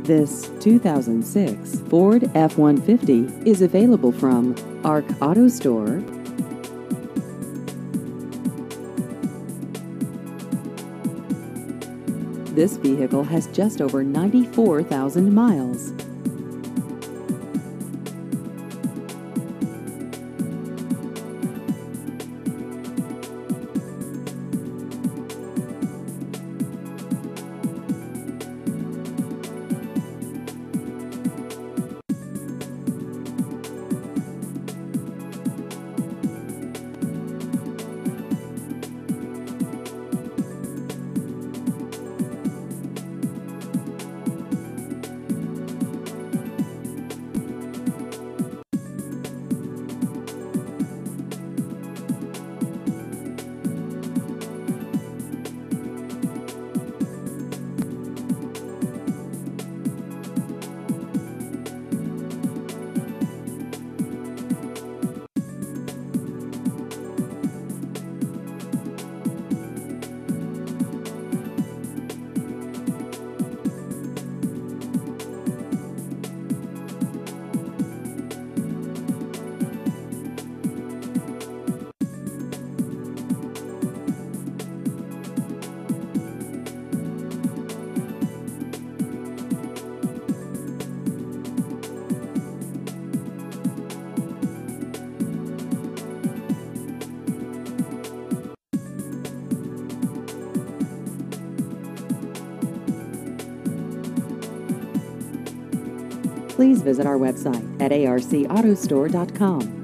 This 2006 Ford F-150 is available from Arc Auto Store. This vehicle has just over 94,000 miles. Please visit our website at arcautostore.com.